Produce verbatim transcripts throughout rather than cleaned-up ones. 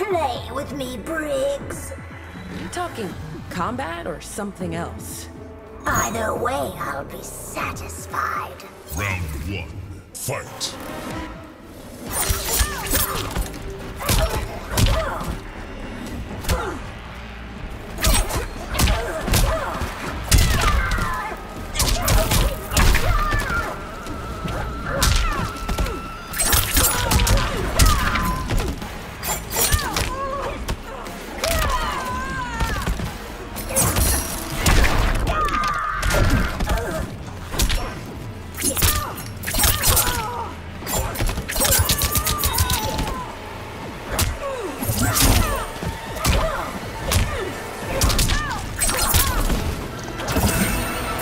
Play with me, Briggs. You talking combat or something else? Either way, I'll be satisfied. Round one, fight.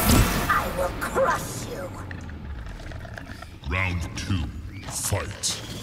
Round two, fight.